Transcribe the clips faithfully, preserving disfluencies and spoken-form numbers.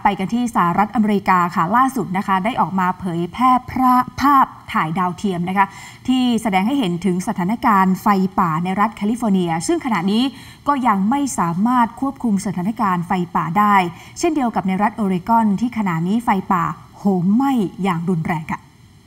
ไปกันที่สหรัฐอเมริกาค่ะล่าสุดนะคะได้ออกมาเผยแพร่ภาพถ่ายดาวเทียมนะคะที่แสดงให้เห็นถึงสถานการณ์ไฟป่าในรัฐแคลิฟอร์เนียซึ่งขณะนี้ก็ยังไม่สามารถควบคุมสถานการณ์ไฟป่าได้เช่นเดียวกับในรัฐโอเรกอนที่ขณะนี้ไฟป่าโหมไหม้อย่างรุนแรงค่ะ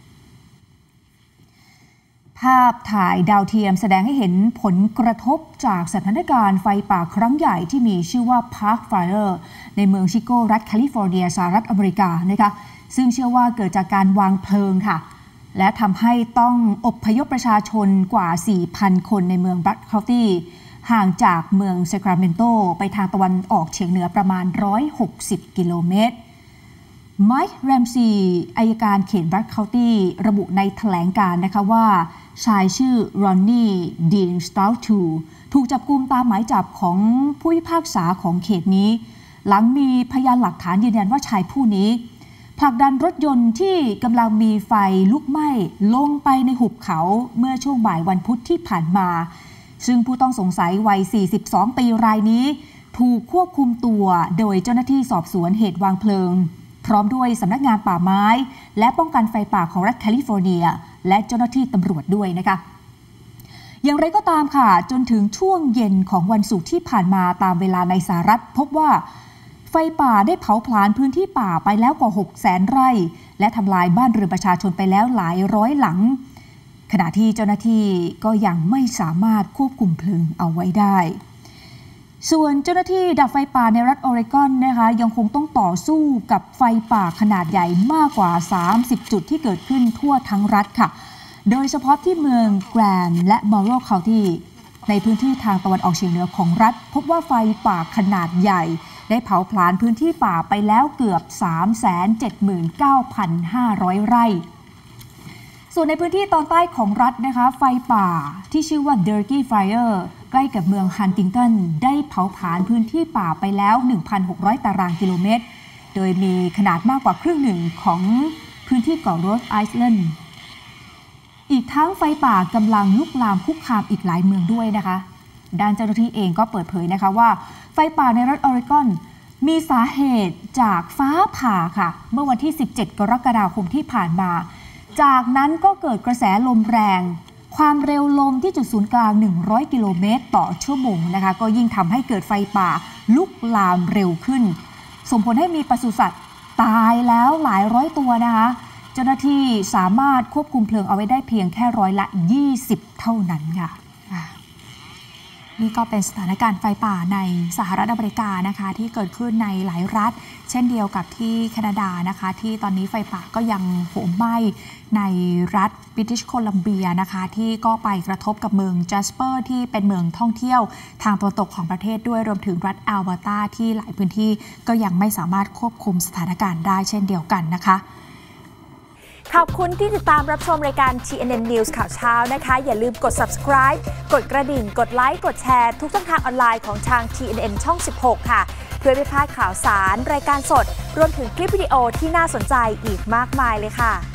ภาพถ่ายดาวเทียมแสดงให้เห็นผลกระทบจากสถานการณ์ไฟป่าครั้งใหญ่ที่มีชื่อว่า Park Fire ในเมืองชิโกรัฐแคลิฟอร์เนียสหรัฐอเมริกานะคะซึ่งเชื่อว่าเกิดจากการวางเพลิงค่ะและทำให้ต้องอพยพประชาชนกว่า สี่พัน คนในเมืองบัตเคานตี้ห่างจากเมืองเซคราเมนโตไปทางตะวันออกเฉียงเหนือประมาณหนึ่งร้อยหกสิบกิโลเมตรไมค์ แรมซีอัยการเขตบัตเคานตี้ระบุในแถลงการณ์นะคะว่าชายชื่อรอนนี่ดีนสตาลทูถูกจับกุมตามหมายจับของผู้พิพากษาของเขตนี้หลังมีพยานหลักฐานยืนยันว่าชายผู้นี้ผลักดันรถยนต์ที่กำลังมีไฟลุกไหม้ลงไปในหุบเขาเมื่อช่วงบ่ายวันพุธที่ผ่านมาซึ่งผู้ต้องสงสัยวัย สี่สิบสอง ปีรายนี้ถูกควบคุมตัวโดยเจ้าหน้าที่สอบสวนเหตุวางเพลิงพร้อมด้วยสำนักงานป่าไม้และป้องกันไฟป่าของรัฐแคลิฟอร์เนียและเจ้าหน้าที่ตำรวจด้วยนะคะอย่างไรก็ตามค่ะจนถึงช่วงเย็นของวันศุกร์ที่ผ่านมาตามเวลาในสหรัฐพบว่าไฟป่าได้เผาผลาญพื้นที่ป่าไปแล้วกว่า หกแสน ไร่และทำลายบ้านเรือนประชาชนไปแล้วหลายร้อยหลังขณะที่เจ้าหน้าที่ก็ยังไม่สามารถควบคุมเพลิงเอาไว้ได้ส่วนเจ้าหน้าที่ดับไฟป่าในรัฐโอเรกอนนะคะยังคงต้องต่อสู้กับไฟป่าขนาดใหญ่มากกว่าสามสิบจุดที่เกิดขึ้นทั่วทั้งรัฐค่ะโดยเฉพาะที่เมืองแกรนด์และมอร์โรคาวตี้ในพื้นที่ทางตะวันออกเฉียงเหนือของรัฐพบว่าไฟป่าขนาดใหญ่ได้เผาผลาญพื้นที่ป่าไปแล้วเกือบ สามแสนเจ็ดหมื่นเก้าพันห้าร้อย ไร่ส่วนในพื้นที่ตอนใต้ของรัฐนะคะไฟป่าที่ชื่อว่า Durkee Fire ใกล้กับเมืองฮันติงตันได้เผาผลาญพื้นที่ป่าไปแล้ว หนึ่งพันหกร้อย ตารางกิโลเมตรโดยมีขนาดมากกว่าครึ่งหนึ่งของพื้นที่เกาะโรสไอแลนด์อีกทั้งไฟป่ากำลังลุกลามคุกคามอีกหลายเมืองด้วยนะคะด้านเจ้าหน้าที่เองก็เปิดเผยนะคะว่าไฟป่าในรัฐออริกอนมีสาเหตุจากฟ้าผ่าค่ะเมื่อวันที่สิบเจ็ดกรกฎาคมที่ผ่านมาจากนั้นก็เกิดกระแสลมแรงความเร็วลมที่จุดศูนย์กลางหนึ่งร้อยกิโลเมตรต่อชั่วโมงนะคะก็ยิ่งทำให้เกิดไฟป่าลุกลามเร็วขึ้นส่งผลให้มีปศุสัตว์ตายแล้วหลายร้อยตัวนะคะเจ้าหน้าที่สามารถควบคุมเพลิงเอาไว้ได้เพียงแค่ร้อยละยี่สิบเท่านั้นค่ะนี่ก็เป็นสถานการณ์ไฟป่าในสหรัฐอเมริกานะคะที่เกิดขึ้นในหลายรัฐเช่นเดียวกับที่แคนาดานะคะที่ตอนนี้ไฟป่าก็ยังโหมไหม้ในรัฐบริติชโคลัมเบียนะคะที่ก็ไปกระทบกับเมืองจัสเปอร์ที่เป็นเมืองท่องเที่ยวทางตะวันตกของประเทศด้วยรวมถึงรัฐอัลเบอร์ตาที่หลายพื้นที่ก็ยังไม่สามารถควบคุมสถานการณ์ได้เช่นเดียวกันนะคะขอบคุณที่ติดตามรับชมรายการ ที เอ็น เอ็น News ข่าวเช้านะคะอย่าลืมกด Subscribe กดกระดิ่งกดไลค์กดแชร์ทุกช่องทางออนไลน์ของทาง ที เอ็น เอ็น ช่อง สิบหก ค่ะเพื่อไม่พลาดข่าวสารรายการสดรวมถึงคลิปวิดีโอที่น่าสนใจอีกมากมายเลยค่ะ